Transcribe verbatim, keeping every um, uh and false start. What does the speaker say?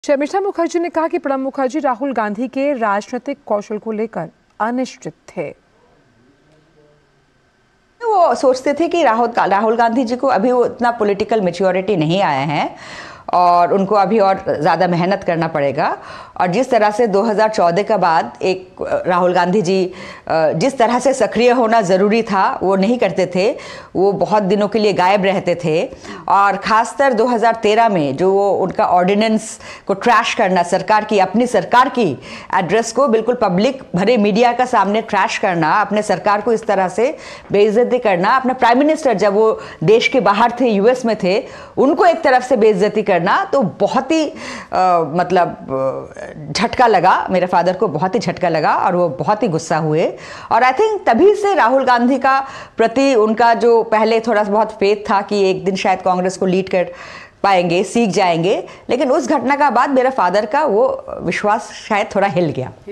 शर्मिष्ठा मुखर्जी ने कहा कि प्रणब मुखर्जी राहुल गांधी के राजनीतिक कौशल को लेकर अनिश्चित थे। वो सोचते थे कि राहुल राहुल गांधी जी को अभी वो इतना पॉलिटिकल मैच्योरिटी नहीं आया है और उनको अभी और ज़्यादा मेहनत करना पड़ेगा। और जिस तरह से दो हज़ार चौदह के बाद एक राहुल गांधी जी जिस तरह से सक्रिय होना ज़रूरी था वो नहीं करते थे, वो बहुत दिनों के लिए गायब रहते थे। और ख़ासकर दो हज़ार तेरह में जो वो उनका ऑर्डिनेंस को ट्रैश करना, सरकार की अपनी सरकार की एड्रेस को बिल्कुल पब्लिक भरे मीडिया का सामने ट्रैश करना, अपने सरकार को इस तरह से बेइज्जती करना, अपने प्राइम मिनिस्टर जब वो देश के बाहर थे, यूएस में थे, उनको एक तरफ से बेइज्जती करना, तो बहुत ही आ, मतलब झटका लगा मेरे फादर को, बहुत ही झटका लगा और वो बहुत ही गुस्सा हुए। और आई थिंक तभी से राहुल गांधी का प्रति उनका जो पहले थोड़ा बहुत फेथ था कि एक दिन शायद कांग्रेस को लीड कर पाएंगे, सीख जाएंगे, लेकिन उस घटना का बाद मेरे फादर का वो विश्वास शायद थोड़ा हिल गया।